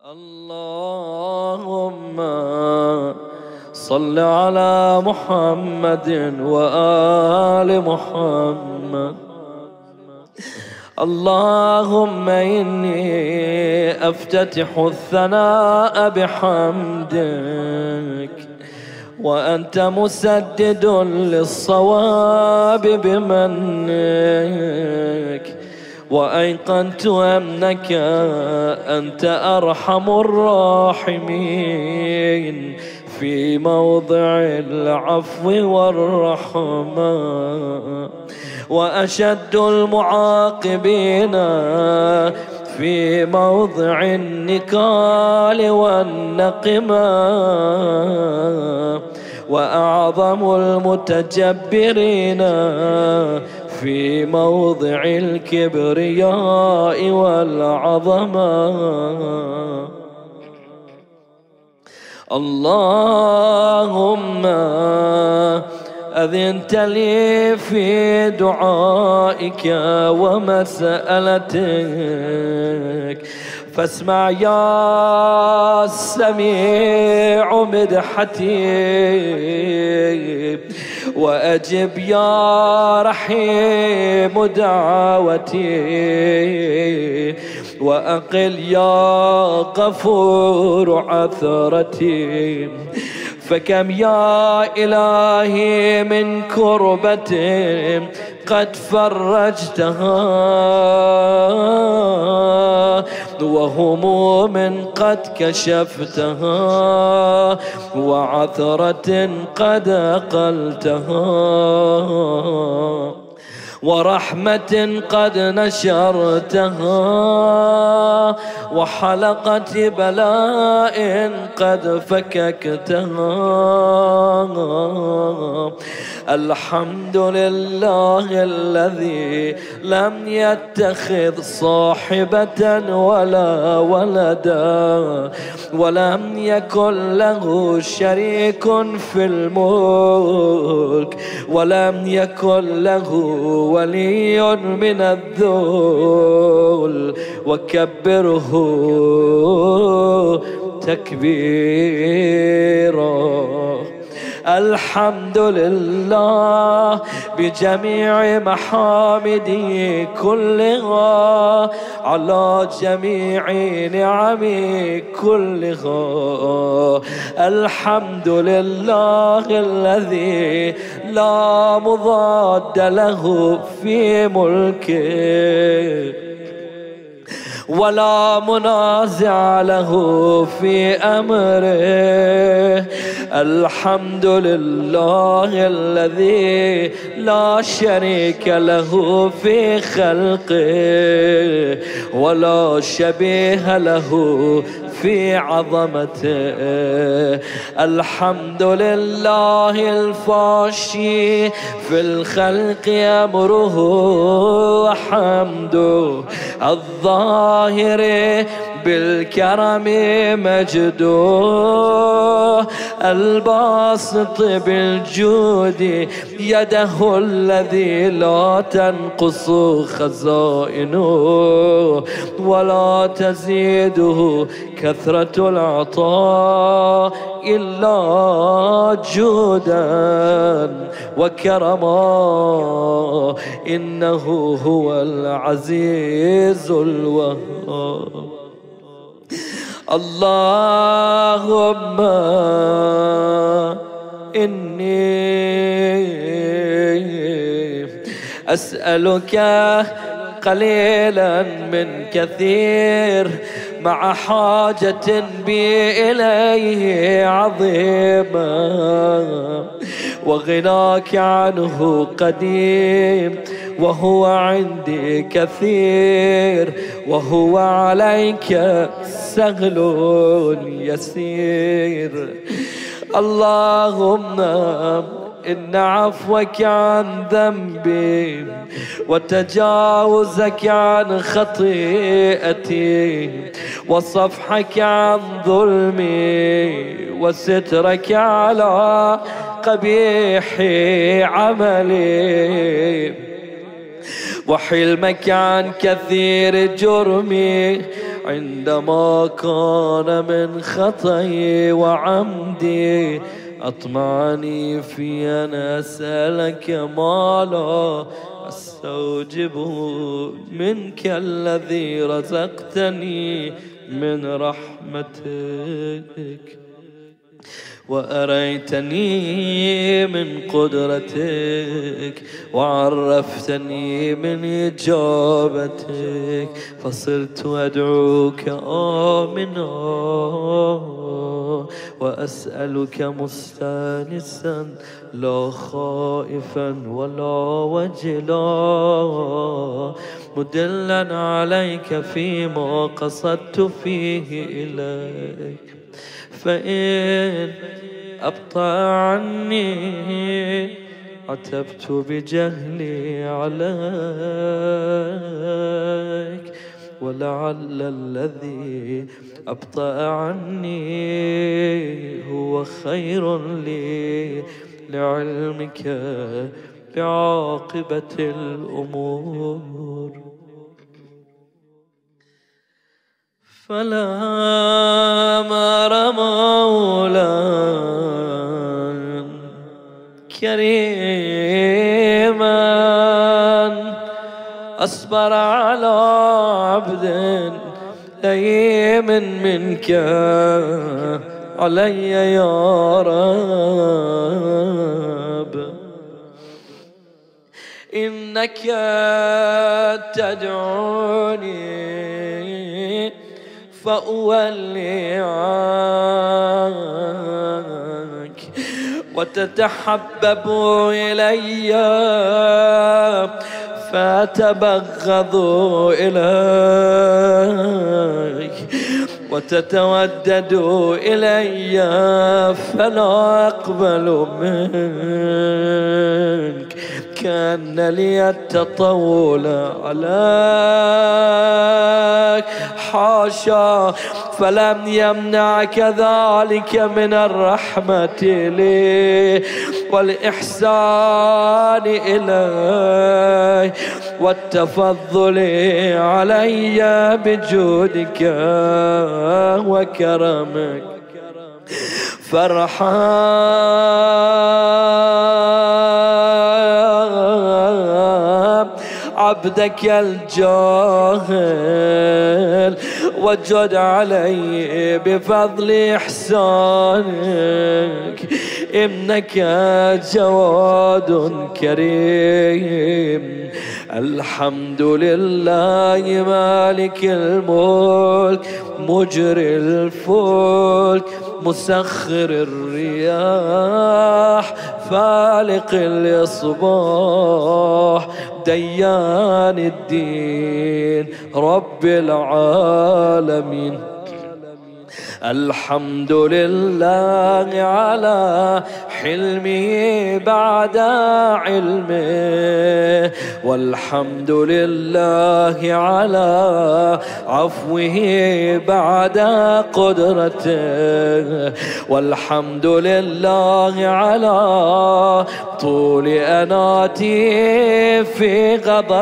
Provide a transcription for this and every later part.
اللهم صل على محمد وآل محمد. اللهم إني أفتتح الثناء بحمدك وأنت مسدد للصواب بمنك، وأيقنت أنك أنت أرحم الراحمين في موضع العفو والرحمة، وأشد المعاقبين في موضع النكال والنقمة، وأعظم المتجبرين في موضع الكبرياء والعظمة. اللهم أذنت لي في دعائك ومسألتك، فاسمع يا سميع مدحتي، وأجب يا رحيم دعوتي، وأقل يا غفور عثرتي. فكم يا إلهي من كربة قد فرجتها، وهموم قد كشفتها، وعثرة قد أقلتها، ورحمة قد نشرتها، وحلقة بلاء قد فككتها. الحمد لله الذي لم يتخذ صاحبة ولا ولدا، ولم يكن له شريك في الملك، ولم يكن له ولي من الذل، وكبره تكبيرا. الحمد لله بجميع محامده كلها، على جميع نعمه كلها. الحمد لله الذي لا مضاد له في ملكه، ولا منازع له في أمره. الحمد لله الذي لا شريك له في خلقه، ولا شبيه له في عظمته. الحمد لله الفاشي في الخلق أمره وحمده، الظاهر بالكرم مجده، الباسط بالجود يده الذي لا تنقص خزائنه، ولا تزيده كثرة العطاء إلا جودا وكرما، إنه هو العزيز الوهاب. اللهم إني أسألك قليلا من كثير، مع حاجة بي إليه عظيمة، وغناك عنه قديم، وهو عندي كثير، وهو عليك سهل يسير. اللهم إن عفوك عن ذنبي، وتجاوزك عن خطيئتي، وصفحك عن ظلمي، وسترك على قبيح عملي، وحلمك عن كثير جرمي، عندما كان من خطئي وعمدي أطمعني في أن أسألك ما لا أستوجبه منك الذي رزقتني من رحمتك وأريتني من قدرتك وعرفتني من إجابتك فصرت أدعوك آمنا وأسألك مستانسا لا خائفا ولا وجلا مدلا عليك فيما قصدت فيه إليك فإن أبطأ عني عتبت بجهلي عليك ولعل الذي أبطأ عني هو خير لي لعلمك بعاقبة الأمور فلا مر مولا كريما أصبر على عبد لئيم منك علي يا رب إنك تدعوني فأولي عنك وتتحبب إلي فأتبغض إليك وتتودد إلي فلا أقبل منك كأن لي التطول عليك حاشا فلم يمنعك ذلك من الرحمة لي والإحسان إلي والتفضل علي بجودك وكرمك فارحم عبدك الجاهل وجد علي بفضل إحسانك إنك جواد كريم الحمد لله مالك الملك مجري الفلك مسخر الرياح فالق الإصباح ديان الدين رب العالمين الحمد لله على حلمه بعد علمه والحمد لله على عفوه بعد قدرته والحمد لله على طول أناتي في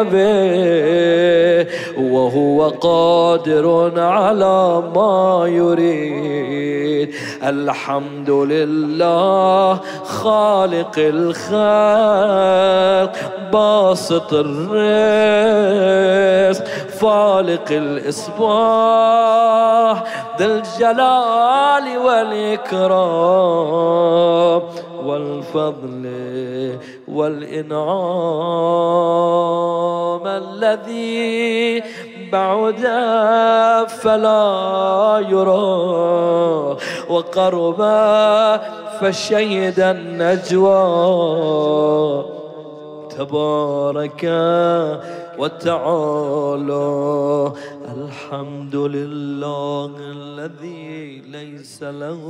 غضبه وهو قادر على ما يريد الحمد لله خالق الخلق باسط الرزق فالق الإصباح ذي الجلال والإكرام والفضل والإنعام الذي بعد فلا يرى وقرب فشهد النجوى تبارك وتعالى الحمد لله الذي ليس له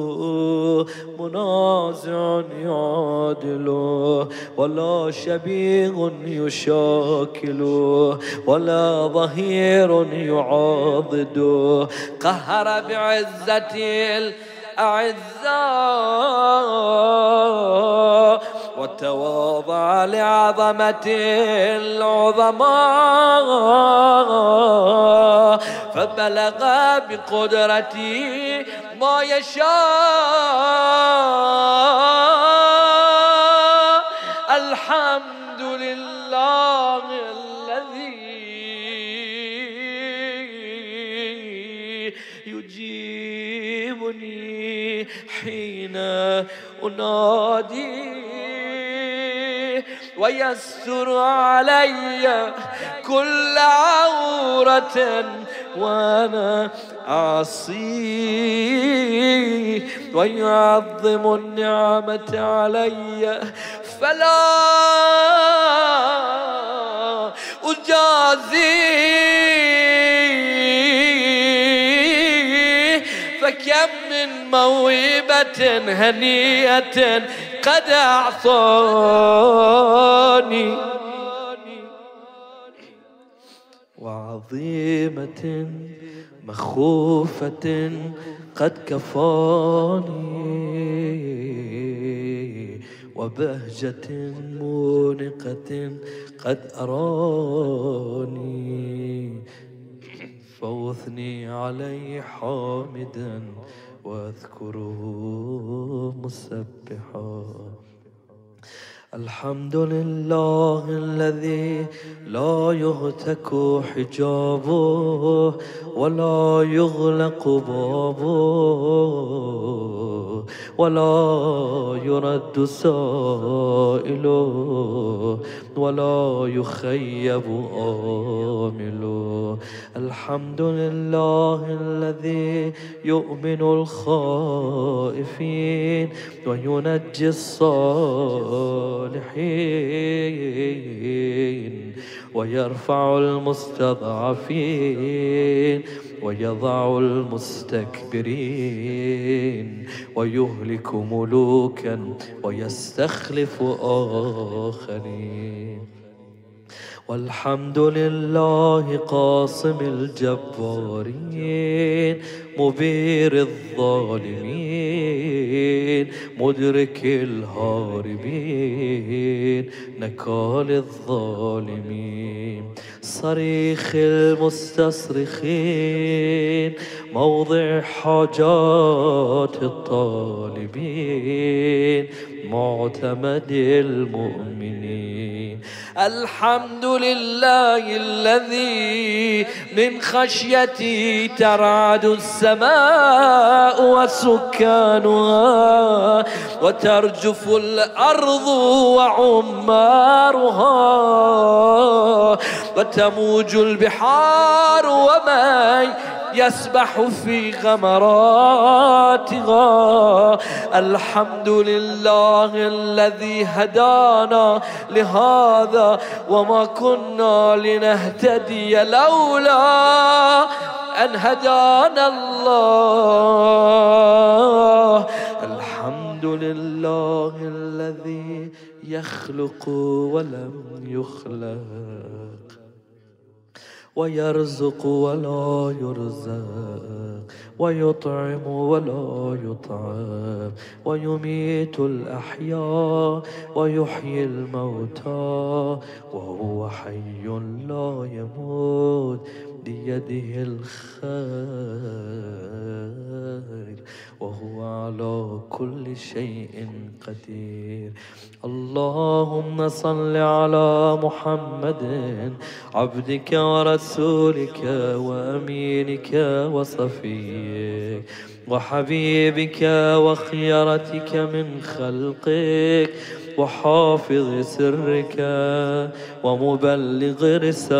منازع يعادله ولا شبيه يشاكله ولا ظهير يعاضده قهر بعزته الأعزاء وتواضع لعظمة العظماء فبلغ بقدرته ما يشاء. الحمد لله الذي يجيبني حين أنادي ويستر علي كل عورة وأنا عصي ويعظم النعمة علي فلا أجازيه. فكم من موهبة هنيئة قد أعطاني وعظيمة مخوفة قد كفاني وبهجة مونقة قد أراني. فأثني عليه حامدا واذكره مسبحا. الحمد لله الذي لا يهتك حجابه ولا يغلق بابه ولا يرد سائله ولا يخيب آمله. الحمد لله الذي يؤمن الخائفين وينجي الصالحين ويرفع المستضعفين ويضع المستكبرين ويهلك ملوكا ويستخلف آخرين. والحمد لله قاصم الجبارين مبير الظالمين مدرك الهاربين نكال الظالمين صريخ المستصرخين موضع حاجات الطالبين معتمد المؤمنين. الحمد لله الذي من خشيتي ترعد السماء وسكانها وترجف الأرض وعمارها وتموج البحار ومن يسبح في غمراتها. الحمد لله الذي هدانا لهذا وما كنا لنهتدي لولا أن هدانا الله. الحمد لله الذي يخلق ولم يخلق ويرزق ولا يرزق ويطعم ولا يطعم ويميت الأحياء ويحيي الموتى وهو حي لا يموت بيده الخير وهو على كل شيء قدير. اللهم صل على محمد عبدك ورسولك وأمينك وصفيك وحبيبك وخيرتك من خلقك وحافظ سرك ومبلغ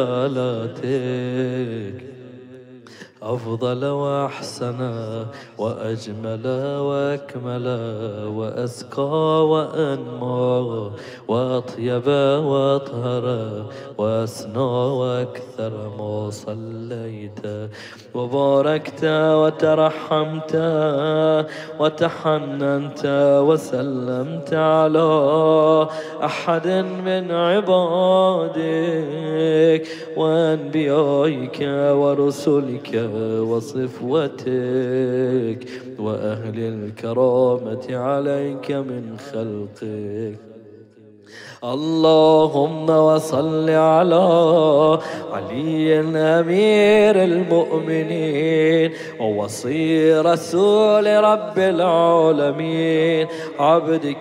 رسالاتك أفضل وأحسن وأجمل وأكمل وأزكى وأنمى وأطيب وأطهر وأسنى وأكثر ما صليت وباركت وترحمت وتحننت وسلمت على أحد من عبادك وأنبيائك ورسلك وصفوتك وأهل الكرامة عليك من خلقك اللهم وصل على علي أمير المؤمنين ووصي رسول رب العالمين، عبدك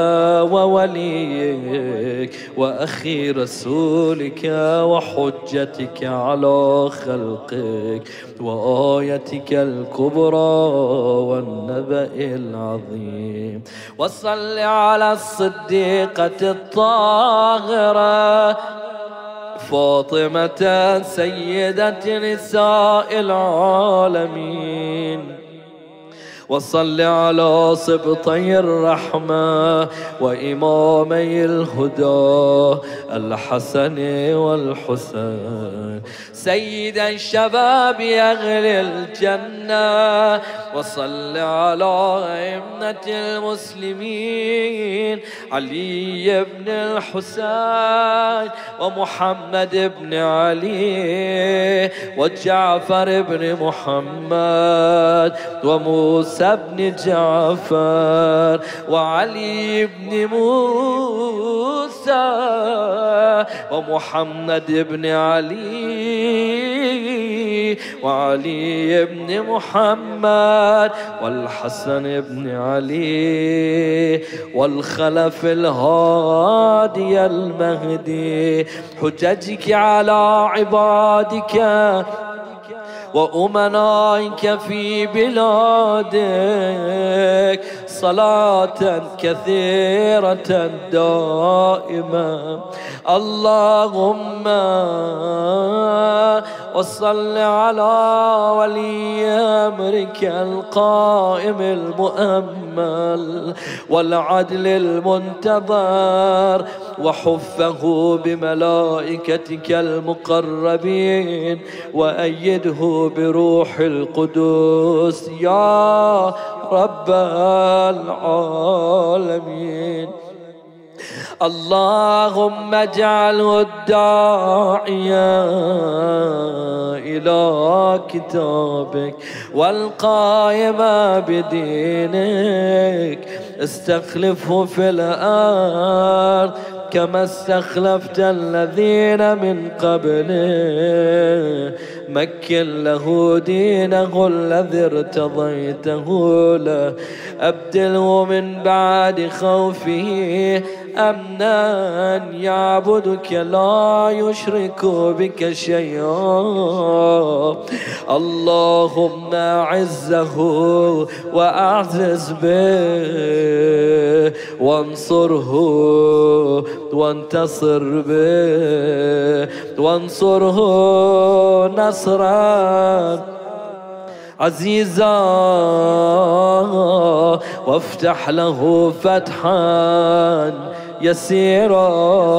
ووليك وأخي رسولك وحجتك على خلقك وآيتك الكبرى والنبأ العظيم. وصل على الصديقة الطاهرة فاطمة سيدة نساء العالمين. وصل على سبطي الرحمة وإمامي الهدى الحسن والحسين سيد الشباب أهل الجنة. وصل على أئمة المسلمين علي بن الحسين ومحمد بن علي وجعفر بن محمد وموسى بن جعفر وعلي بن موسى ومحمد بن علي وعلي بن محمد والحسن بن علي والخلف الهادي المهدي. حججك على عبادك وأمنائك في بلادك صلاة كثيرة دائمة. اللهم وصل على ولي أمرك القائم المؤمل والعدل المنتظر وحفه بملائكتك المقربين وأيده بروح القدس يا رب العالمين. اللهم اجعله الداعية إلى كتابك والقائم بدينك. استخلفه في الأرض كما استخلفت الذين من قبله. مكن له دينه الذي ارتضيته له. أبدله من بعد خوفه أمنا يعبدك لا يشرك بك شيئا. اللهم أعزه وأعزز به وانصره وانتصر به وانصره نصرا عزيزا وافتح له فتحا يسيرا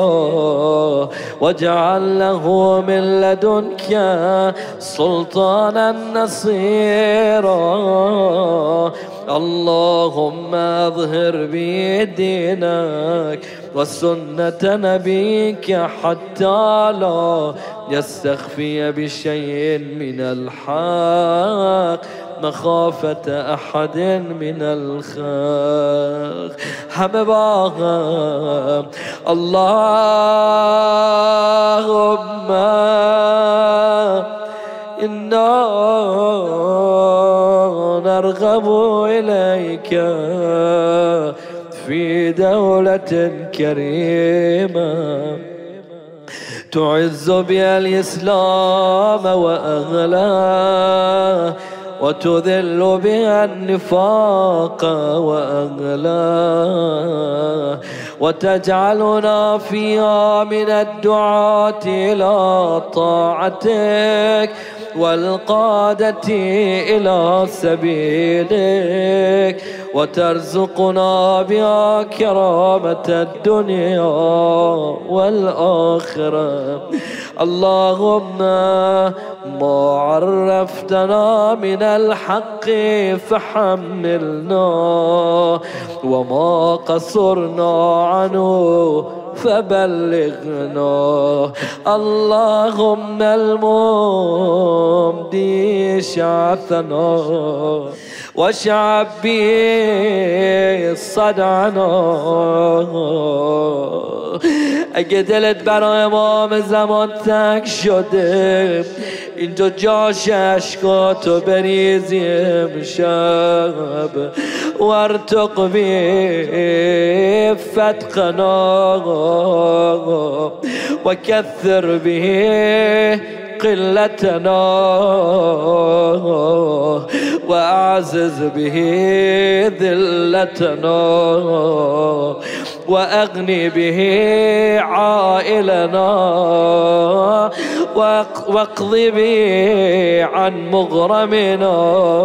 واجعل له من لدنك سلطانا نصيرا. اللهم اظهر بي دينك وسنة نبيك حتى لا يستخفي بشيء من الحق مخافة أحد من الخلق. حبيباها اللهم إنا نرغب إليك في دولة كريمة تعز بها الإسلام وأهله وتذل بها النفاق وأهله وتجعلنا فيها من الدعاة إلى طاعتك والقادة إلى سبيلك وترزقنا بها كرامة الدنيا والآخرة. اللهم ما عرفتنا من الحق فحملنا وما قصرنا عنه فبلغنا. اللهم الممدي شعثنا واشعب به صدعنا. اگه دلت برای امام زمان تنگ شده اینجا جاش عشقاتو بریزی امشب. وارتق به فتقنا وكثر به قلتنا وأعزز به ذلتنا وأغني به عائلنا واقض به عن مغرمنا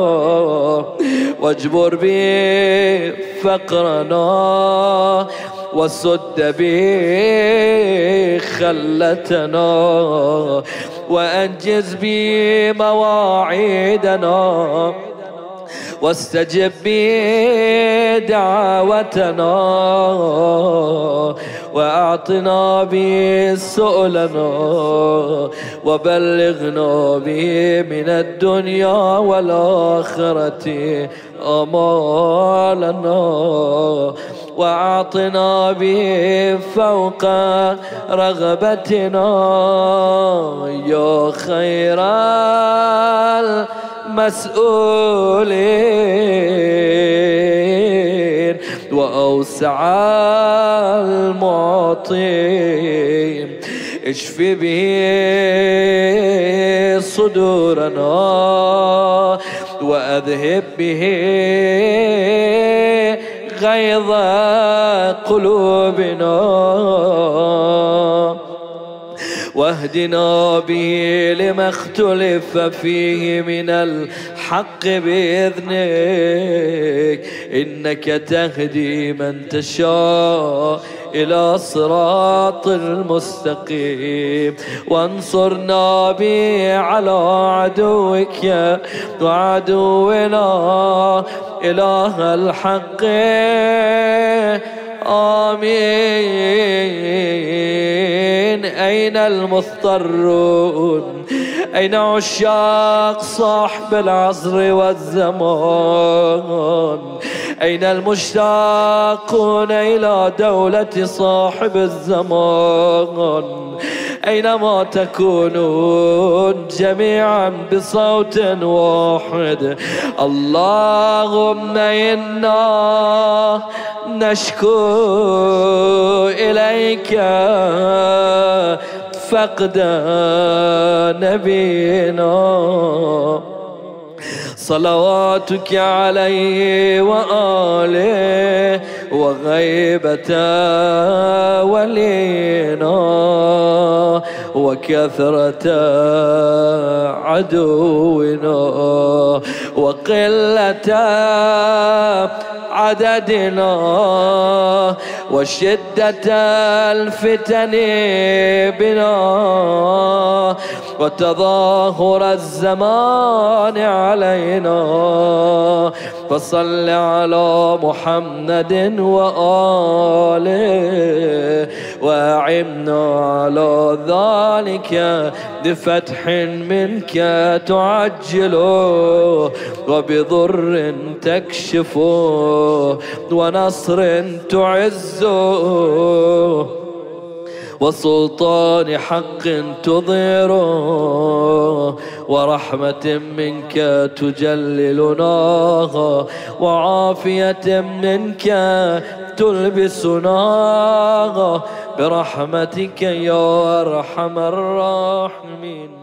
واجبر به فقرنا وسد به خلتنا وأنجز به مواعيدنا واستجب به دعوتنا وأعطنا به سؤلنا وبلغنا به من الدنيا والآخرة آمالنا وأعطنا به فوق رغبتنا يا خير المسؤولين وأوسع المعطين. اشف به صدورنا وأذهب به غيظ قلوبنا واهدنا به لما اختلف فيه من الحق بإذنك إنك تهدي من تشاء إلى صراط المستقيم. وانصرنا به على عدوك وعدونا إله الحق آمين. أين المضطرون؟ أين عشاق صاحب العصر والزمان؟ أين المشتاقون إلى دولة صاحب الزمان؟ أينما تكونون جميعا بصوت واحد اللهم إنا نشكو إليك فقد نبينا صلواتك عليه وآله وغيبة ولينا وكثرة عدونا وقلة عددنا وشدة الفتن بنا وتظاهر الزمان علينا. فصل على محمد وآله وأعنا على ذلك بفتح منك تعجله وبضر تكشفه ونصر تعزه وسلطان حق تظهره ورحمة منك تجللنا وعافية منك تلبسنا برحمتك يا أرحم الراحمين.